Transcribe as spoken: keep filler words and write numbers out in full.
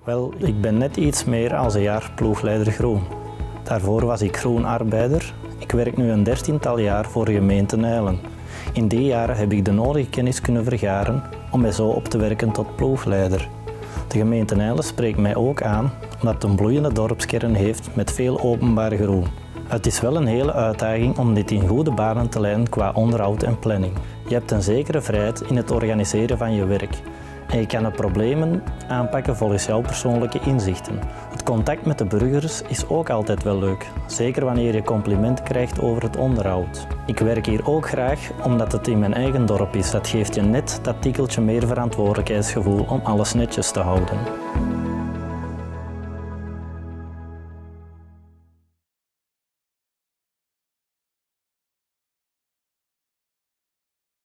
Wel, ik ben net iets meer dan een jaar ploegleider groen. Daarvoor was ik groenarbeider. Ik werk nu een dertiental jaar voor de gemeente Nijlen. In die jaren heb ik de nodige kennis kunnen vergaren om mij zo op te werken tot ploegleider. De gemeente Nijlen spreekt mij ook aan omdat het een bloeiende dorpskern heeft met veel openbaar groen. Het is wel een hele uitdaging om dit in goede banen te leiden qua onderhoud en planning. Je hebt een zekere vrijheid in het organiseren van je werk. En je kan de problemen aanpakken volgens jouw persoonlijke inzichten. Het contact met de burgers is ook altijd wel leuk, zeker wanneer je complimenten krijgt over het onderhoud. Ik werk hier ook graag omdat het in mijn eigen dorp is. Dat geeft je net dat tikkeltje meer verantwoordelijkheidsgevoel om alles netjes te houden.